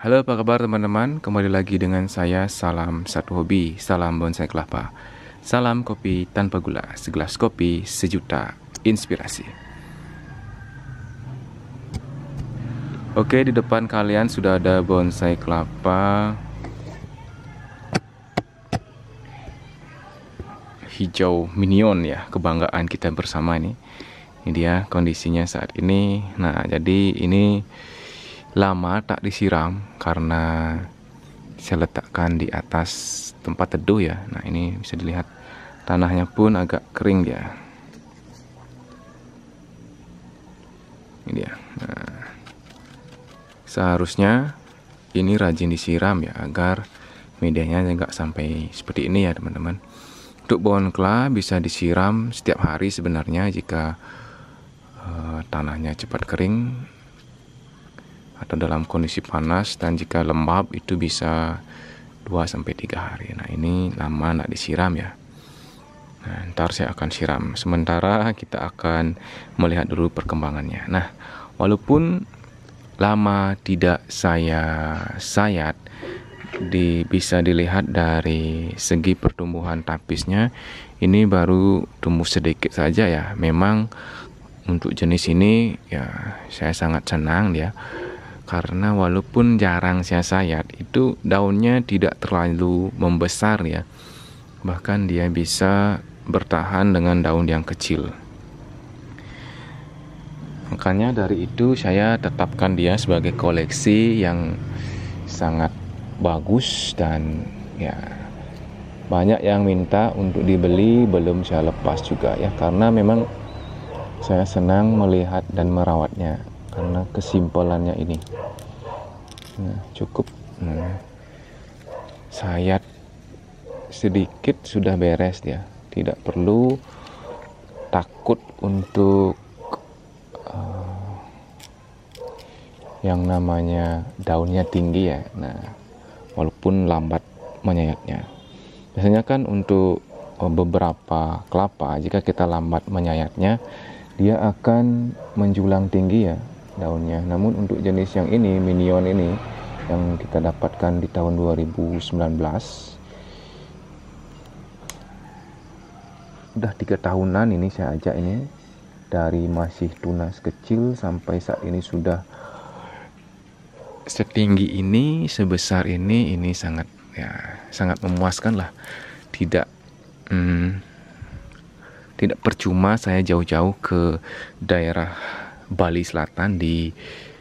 Halo, apa kabar teman-teman? Kembali lagi dengan saya, Salam Satu Hobi, Salam Bonsai Kelapa. Salam kopi tanpa gula, segelas kopi, sejuta inspirasi. Oke, di depan kalian sudah ada bonsai kelapa hijau minion ya, kebanggaan kita bersama ini. Ini dia kondisinya saat ini. Nah, jadi ini lama tak disiram karena saya letakkan di atas tempat teduh ya. Nah, ini bisa dilihat tanahnya pun agak kering dia. Ini dia. Nah, seharusnya ini rajin disiram ya, agar medianya nggak sampai seperti ini ya teman-teman. Untuk pohon kela bisa disiram setiap hari sebenarnya jika tanahnya cepat kering atau dalam kondisi panas, dan jika lembab itu bisa 2-3 hari. Nah, ini lama nggak disiram ya. Nah, ntar saya akan siram. Sementara kita akan melihat dulu perkembangannya. Nah, walaupun lama tidak saya sayat, bisa dilihat dari segi pertumbuhan tapisnya, ini baru tumbuh sedikit saja ya. Memang untuk jenis ini ya saya sangat senang dia, karena walaupun jarang saya sayat, itu daunnya tidak terlalu membesar ya. Bahkan dia bisa bertahan dengan daun yang kecil. Makanya dari itu saya tetapkan dia sebagai koleksi yang sangat bagus, dan ya banyak yang minta untuk dibeli, belum saya lepas juga ya, karena memang saya senang melihat dan merawatnya karena kesimpulannya ini. Nah, cukup sayat sedikit sudah beres dia, tidak perlu takut untuk yang namanya daunnya tinggi ya. Nah, walaupun lambat menyayatnya, biasanya kan untuk beberapa kelapa, jika kita lambat menyayatnya, dia akan menjulang tinggi ya daunnya. Namun untuk jenis yang ini, minion ini, yang kita dapatkan di tahun 2019, udah 3 tahunan ini saya ajak ini, dari masih tunas kecil sampai saat ini sudah setinggi ini, sebesar ini sangat ya, sangat memuaskan lah. Tidak percuma saya jauh-jauh ke daerah Bali Selatan di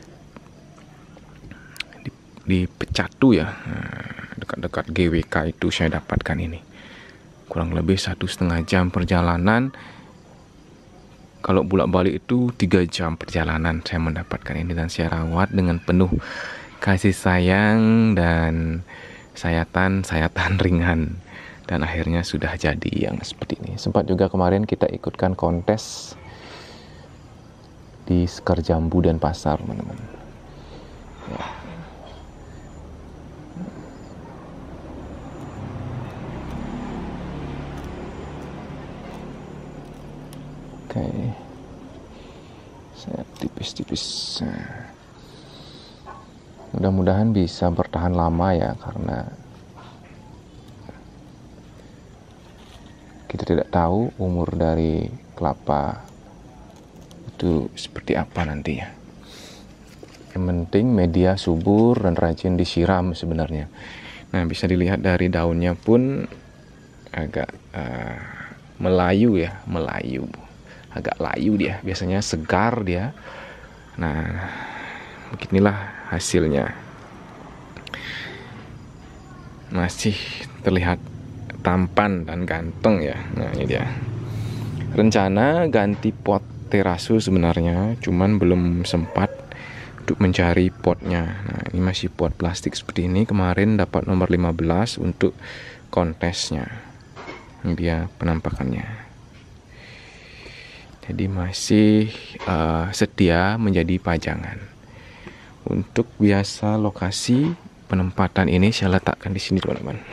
Pecatu ya, dekat-dekat GWK itu saya dapatkan ini. Kurang lebih 1,5 jam perjalanan. Kalau bolak-balik itu 3 jam perjalanan saya mendapatkan ini, dan saya rawat dengan penuh kasih sayang dan sayatan ringan. Dan akhirnya sudah jadi yang seperti ini. Sempat juga kemarin kita ikutkan kontes di Sekar Jambu dan Pasar, teman-teman. Ya. Oke. Saya tipis-tipis. Mudah-mudahan bisa bertahan lama ya, karena kita tidak tahu umur dari kelapa itu seperti apa nantinya. Yang penting media subur dan rajin disiram sebenarnya. Nah, bisa dilihat dari daunnya pun agak melayu ya, agak layu dia. Biasanya segar dia. Nah, beginilah hasilnya. Masih terlihat tampan dan ganteng ya. Nah, ini dia. Rencana ganti pot terasu sebenarnya, cuman belum sempat untuk mencari potnya. Nah, ini masih pot plastik seperti ini. Kemarin dapat nomor 15 untuk kontesnya. Ini dia penampakannya. Jadi masih sedia menjadi pajangan. Untuk biasa lokasi penempatan ini saya letakkan di sini, teman-teman.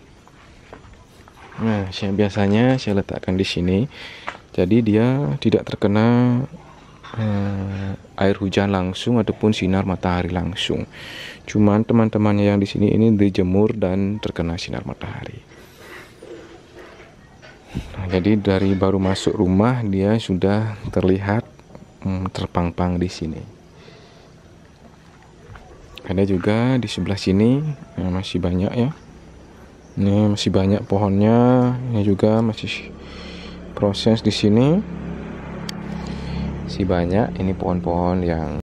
Nah, biasanya saya letakkan di sini, jadi dia tidak terkena air hujan langsung ataupun sinar matahari langsung. Cuman teman-temannya yang di sini ini dijemur dan terkena sinar matahari. Nah, jadi dari baru masuk rumah dia sudah terlihat terpang-pang di sini. Ada juga di sebelah sini masih banyak ya. Ini masih banyak pohonnya. Ini juga masih proses di sini. Masih banyak ini pohon-pohon yang